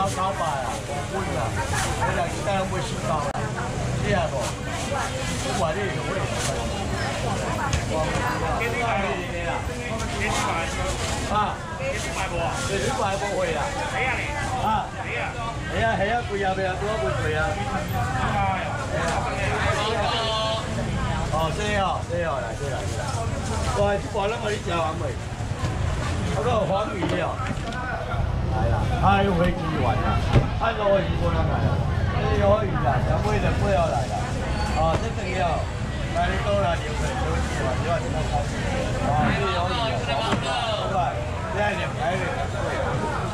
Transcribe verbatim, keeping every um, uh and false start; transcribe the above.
九九八啊，半啊，你若是带买四包啦，你啊无？我话你用咩？幾啲賣嘅啦？幾啲賣？啊？幾啲賣無啊？幾啲賣無會啦？幾啊年？啊？幾啊？係啊係啊，貴啊貴啊，多貴貴啊！哦，這哦，這哦，來這來這來，哇，這把那麼你食完未？嗰個黃魚了，來啦，啊，有飛機玩啦，啊，鱸魚無人來啦，這鱸魚啦，上尾就尾後來啦，哦，這等了，來你倒來兩份小雞嘛，你話點樣開？啊，這鱸魚啊，好唔好？好吧，這兩排的。